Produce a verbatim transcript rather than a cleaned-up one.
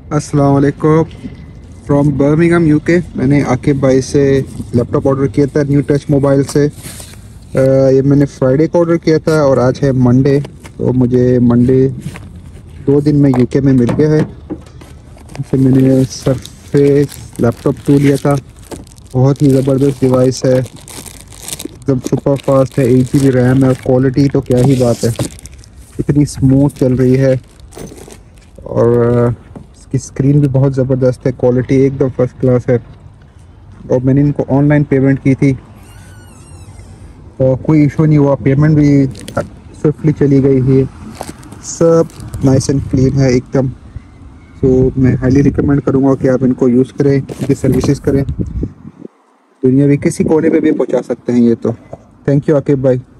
अस्सलाम वालेकुम from Birmingham UK. मैंने आकिब भाई से लैपटॉप ऑर्डर किया था न्यू टच मोबाइल से। अ, ये मैंने फ्राइडे को ऑर्डर किया था और आज है मंडे। तो मुझे मंडे दो दिन में यूके में मिल गया है। फिर मैंने सरफेस लैपटॉप टू लिया था। बहुत ही ज़बरदस्त डिवाइस है, एकदम सुपर फास्ट है, एट जी बी रैम है और क्वालिटी तो क्या ही बात है, इतनी स्मूथ चल रही है। और इसकी स्क्रीन भी बहुत ज़बरदस्त है, क्वालिटी एकदम फर्स्ट क्लास है। और मैंने इनको ऑनलाइन पेमेंट की थी तो कोई इशू नहीं हुआ, पेमेंट भी स्विफ्टली चली गई है। सब नाइस एंड क्लीन है एकदम। तो मैं हाईली रिकमेंड करूँगा कि आप इनको यूज़ करें, इनकी सर्विसेज करें। दुनिया में किसी कोने पे भी पहुंचा सकते हैं ये तो। थैंक यू आकिब भाई।